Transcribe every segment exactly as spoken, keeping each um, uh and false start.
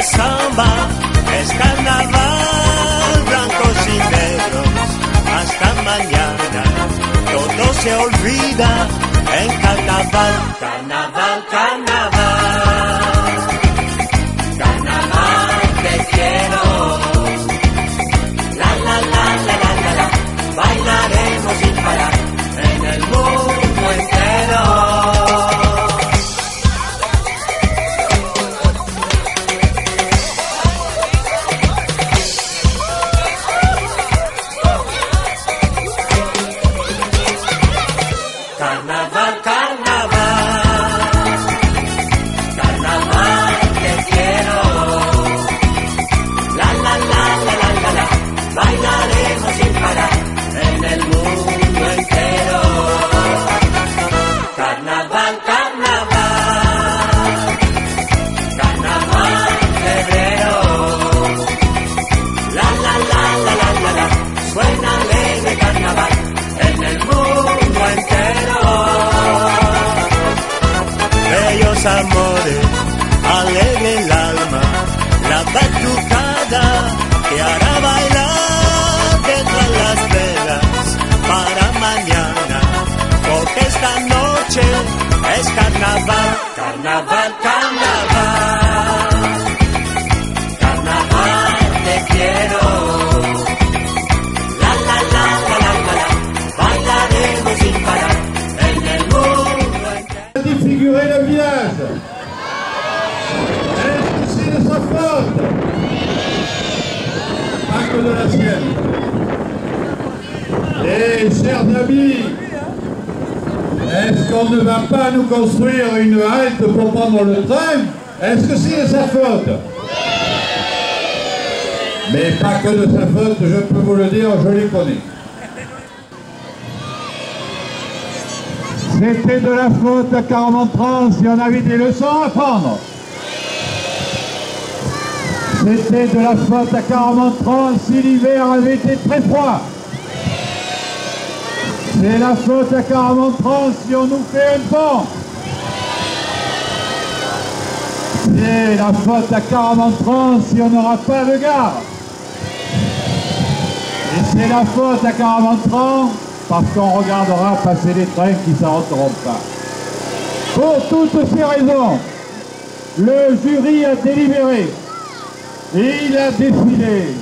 la samba es carnaval, blancos y negros, hasta mañana, todo se olvida en carnaval, carnaval, carnaval, carnaval te quiero, la la la la la la la, bailaremos sin parar en el mundo entero. Carnaval, carnaval, carnaval te quiero, la la la la la la la, bailaremos sin parar en el mundo entero. Carnaval, carnaval, carnaval febrero, la la la la la la la, suena alegre carnaval en el mundo entero. Bellos amores, alegre el alma, la batucada que hará bailar detrás las velas para mañana, porque esta noche es carnaval, carnaval, carnaval, carnaval te quiero, la la la la la la la, bailaremos sin parar en el mundo entero. Défigurer le village. Est-ce que c'est de sa faute? Pas que de la sienne. Et chers amis, est-ce qu'on ne va pas nous construire une halte pour prendre le train? Est-ce que c'est de sa faute? Mais pas que de sa faute, je peux vous le dire, je les connais. C'était de la faute à Caraman-Trans si on avait des leçons à prendre. C'était de la faute à Caraman-Trans si l'hiver avait été très froid. C'est la faute à Caraman-Trans si on nous fait un pont. C'est la faute à Caraman-Trans si on n'aura pas de gare. Et c'est la faute à Caraman-Trans parce qu'on regardera passer les trains qui ne s'arrêteront pas. Pour toutes ces raisons, le jury a délibéré et il a décidé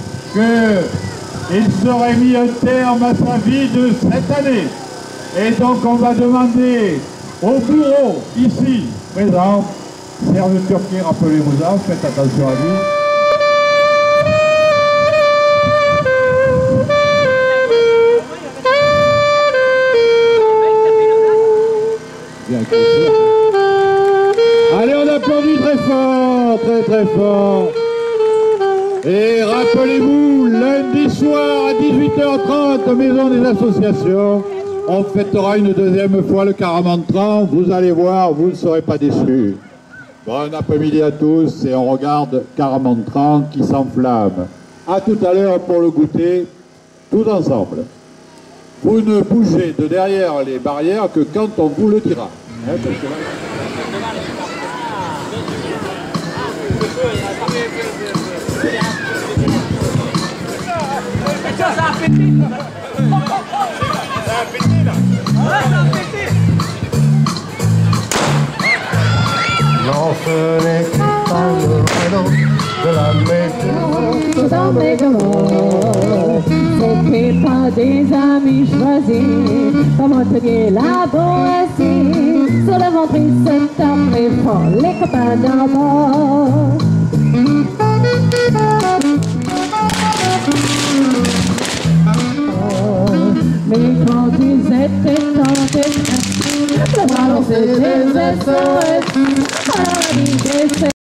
qu'il serait mis un terme à sa vie de cette année. Et donc on va demander au bureau ici présent, Serge Turquet, rappelez-vous-en, faites attention à lui. Allez, on applaudit très fort, très très fort. Et rappelez-vous, lundi soir à dix-huit heures trente, Maison des Associations, on fêtera une deuxième fois le Caraman-Trans. Vous allez voir, vous ne serez pas déçus. Bon après-midi à tous et on regarde Caraman-Trans qui s'enflamme. À tout à l'heure pour le goûter, tous ensemble. Vous ne bougez de derrière les barrières que quand on vous le dira. Hein, parce que là... Ça a pété. Ça a pété là. Ouais, ça a pété. Lance les campagnes de la maison. Tout en mégalement, c'était pas des amis choisis. Comment te guérir la Boétie? Sur le ventre, ils se tapent les fonds, les copains d'abord. Mais quand ils étaient tentés, le ballon c'était des S O S.